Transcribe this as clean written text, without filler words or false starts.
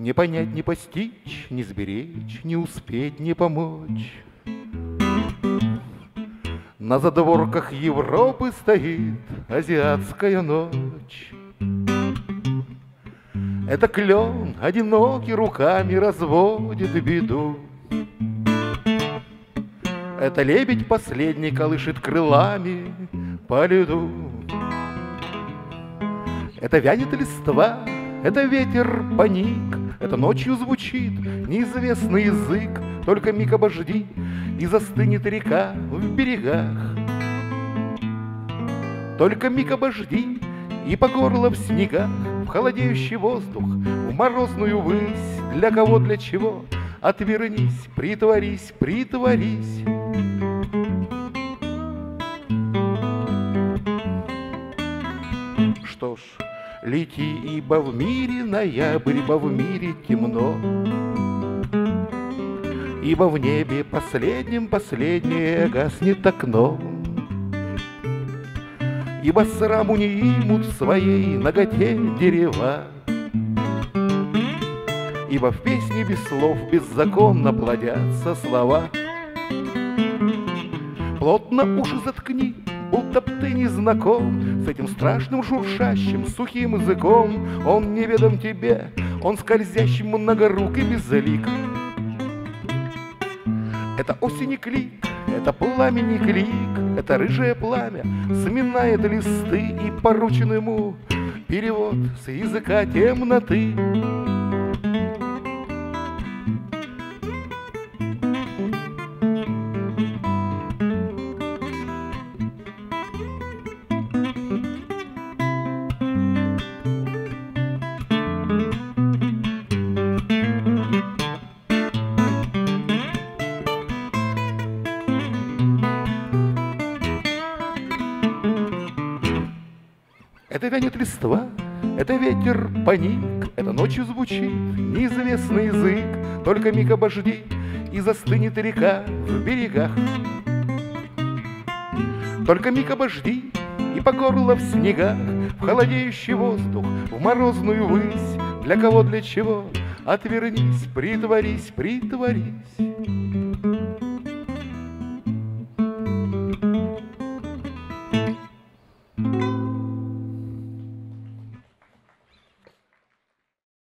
Не понять, не постичь, не сберечь, не успеть, не помочь. На задворках Европы стоит азиатская ночь. Это клен одинокий руками разводит беду. Это лебедь последний колышет крылами по льду. Это вянет листва, это ветер паник, это ночью звучит неизвестный язык. Только миг обожди, и застынет река в берегах. Только миг обожди, и по горло в снегах, в холодеющий воздух, в морозную высь. Для кого, для чего? Отвернись, притворись, притворись. Что ж, лети, ибо в мире ноябрь, ибо в мире темно, ибо в небе последнем последнее гаснет окно, ибо сраму не имут в своей наготе дерева, ибо в песне без слов беззаконно плодятся слова. Плотно уши заткни, будто б ты не знаком с этим страшным шуршащим сухим языком. Он неведом тебе, он скользящий многорук и безлик. Это осени клик, это пламени клик, это рыжее пламя сминает листы, и поручен ему перевод с языка темноты. Это вянет листва, это ветер паник, это ночью звучит неизвестный язык. Только миг обожди, и застынет река в берегах. Только миг обожди, и по горло в снегах, в холодеющий воздух, в морозную высь. Для кого, для чего? Отвернись, притворись, притворись.